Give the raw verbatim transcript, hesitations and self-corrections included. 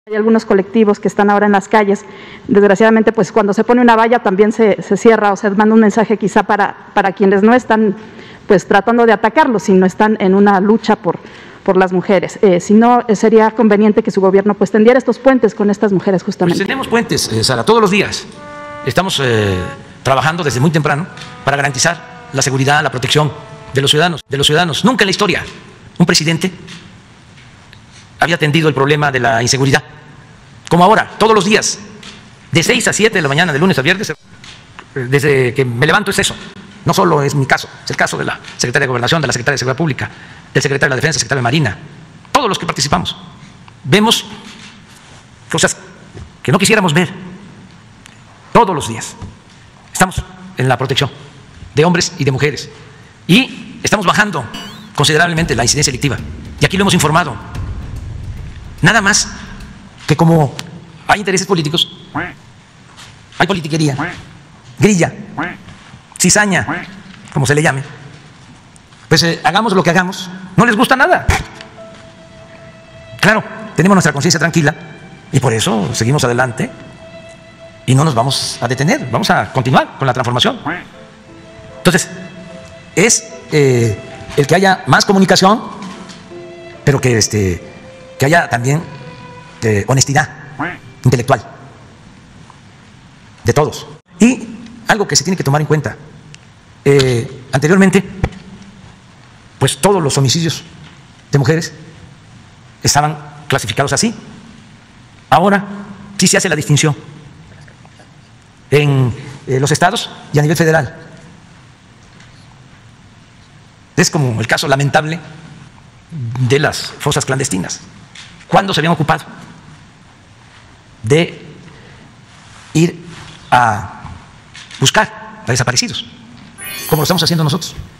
Hay algunos colectivos que están ahora en las calles, desgraciadamente pues cuando se pone una valla también se, se cierra o se manda un mensaje quizá para, para quienes no están pues tratando de atacarlos, sino están en una lucha por, por las mujeres. Eh, si no, sería conveniente que su gobierno pues tendiera estos puentes con estas mujeres justamente. Pues tenemos puentes, eh, Sara, todos los días. Estamos eh, trabajando desde muy temprano para garantizar la seguridad, la protección de los ciudadanos, de los ciudadanos. Nunca en la historia un presidente había atendido el problema de la inseguridad, como ahora, todos los días, de seis a siete de la mañana, de lunes a viernes, desde que me levanto es eso. No solo es mi caso, es el caso de la Secretaria de Gobernación, de la Secretaria de Seguridad Pública, del Secretario de la Defensa, del Secretario de Marina, todos los que participamos. Vemos cosas que no quisiéramos ver todos los días. Estamos en la protección de hombres y de mujeres y estamos bajando considerablemente la incidencia delictiva. Y aquí lo hemos informado. Nada más que como hay intereses políticos, hay politiquería, grilla, cizaña, como se le llame, pues eh, hagamos lo que hagamos, no les gusta nada. Claro, tenemos nuestra conciencia tranquila y por eso seguimos adelante y no nos vamos a detener, vamos a continuar con la transformación. Entonces, es eh, el que haya más comunicación, pero que este que haya también eh, honestidad intelectual de todos. Y algo que se tiene que tomar en cuenta, eh, anteriormente, pues todos los homicidios de mujeres estaban clasificados así. Ahora sí se hace la distinción en eh, los estados y a nivel federal. Es como el caso lamentable de las fosas clandestinas. ¿Cuándo se habían ocupado de ir a buscar a desaparecidos, como lo estamos haciendo nosotros?